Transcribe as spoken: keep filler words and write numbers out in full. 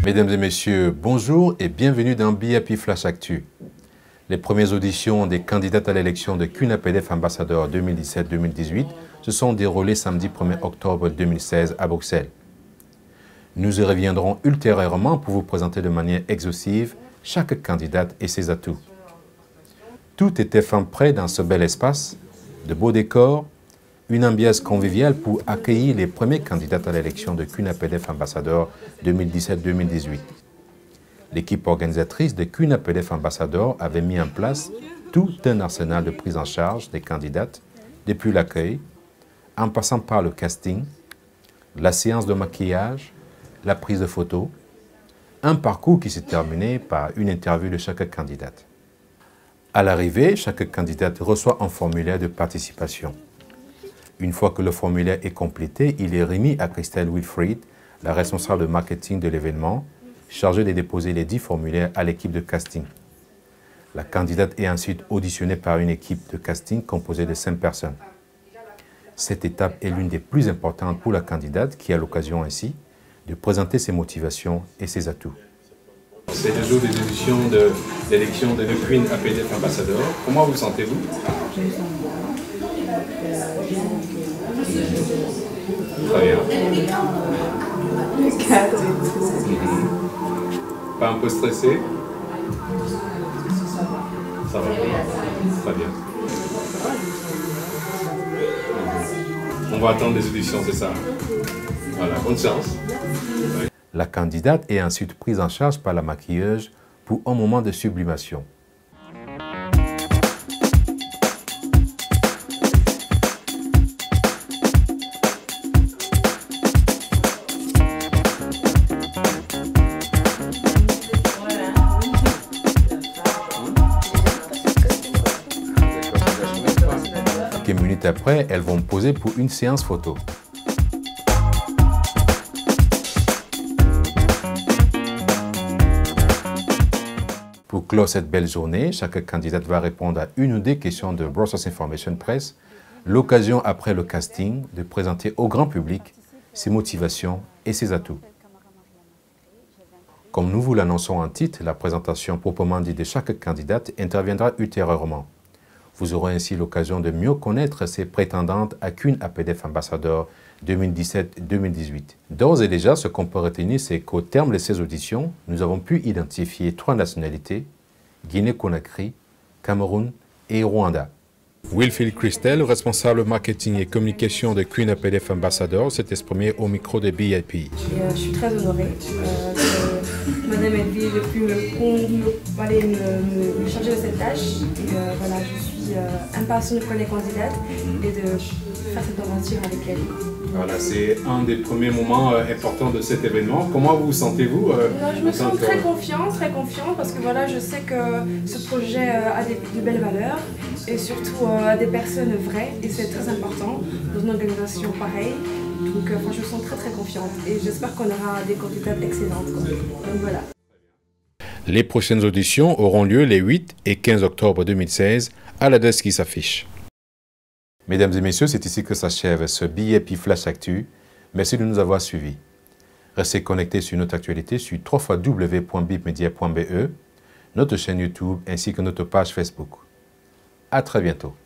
Mesdames et messieurs, bonjour et bienvenue dans B I A P Flash Actu. Les premières auditions des candidates à l'élection de C U N A P D F ambassadeur deux mille dix-sept deux mille dix-huit se sont déroulées samedi premier octobre deux mille seize à Bruxelles. Nous y reviendrons ultérieurement pour vous présenter de manière exhaustive chaque candidate et ses atouts. Tout était fin prêt dans ce bel espace, de beaux décors, une ambiance conviviale pour accueillir les premiers candidates à l'élection de C U N A P D F ambassadeur deux mille dix-sept deux mille dix-huit. L'équipe organisatrice de C U N A P D F ambassadeur avait mis en place tout un arsenal de prise en charge des candidates, depuis l'accueil, en passant par le casting, la séance de maquillage, la prise de photos, un parcours qui s'est terminé par une interview de chaque candidate. À l'arrivée, chaque candidate reçoit un formulaire de participation. Une fois que le formulaire est complété, il est remis à Christelle Wilfried, la responsable de marketing de l'événement, chargée de déposer les dix formulaires à l'équipe de casting. La candidate est ensuite auditionnée par une équipe de casting composée de cinq personnes. Cette étape est l'une des plus importantes pour la candidate qui a l'occasion ainsi de présenter ses motivations et ses atouts. C'est le jour des auditions de l'élection de C U N A P D F ambassadeur. Comment vous sentez-vous? Je me sens bien. Très bien. Le cadre et tout. Mmh. Pas un peu stressé? Ça va. Ça va. Très bien. On va attendre les auditions, c'est ça? Voilà, bonne chance. Oui. La candidate est ensuite prise en charge par la maquilleuse pour un moment de sublimation. Quelques minutes après, elles vont poser pour une séance photo. Pour clore cette belle journée, chaque candidate va répondre à une ou deux questions de Brussels Information Press, l'occasion après le casting de présenter au grand public ses motivations et ses atouts. Comme nous vous l'annonçons en titre, la présentation proprement dite de chaque candidate interviendra ultérieurement. Vous aurez ainsi l'occasion de mieux connaître ces prétendantes à C U N A P D F ambassadeur deux mille dix-sept deux mille dix-huit. D'ores et déjà, ce qu'on peut retenir, c'est qu'au terme de ces auditions, nous avons pu identifier trois nationalités, Guinée-Conakry, Cameroun et Rwanda. Wilfried Christelle, responsable marketing et communication de C U N A P D F ambassadeur, s'est exprimé au micro de B I A P. Et, euh, je suis très honorée euh, que Madame Edwige ait pu me, me, aller me, me, me charger de cette tâche. Et, euh, voilà, je suis euh, impatiente pour les candidates et de faire cette aventure avec elle. Voilà, c'est un des premiers moments euh, importants de cet événement. Comment vous sentez-vous euh, Je me sens que... très confiante, très confiante parce que voilà, je sais que ce projet euh, a des, de belles valeurs et surtout euh, des personnes vraies et c'est très important dans une organisation pareille. Donc euh, je me sens très très confiante et j'espère qu'on aura des candidates excellentes. Quoi. Donc voilà. Les prochaines auditions auront lieu les huit et quinze octobre deux mille seize à l'adresse qui s'affiche. Mesdames et messieurs, c'est ici que s'achève ce B I A P Flash Actu. Merci de nous avoir suivis. Restez connectés sur notre actualité sur w w w point bipmedia point b e, notre chaîne YouTube ainsi que notre page Facebook. À très bientôt.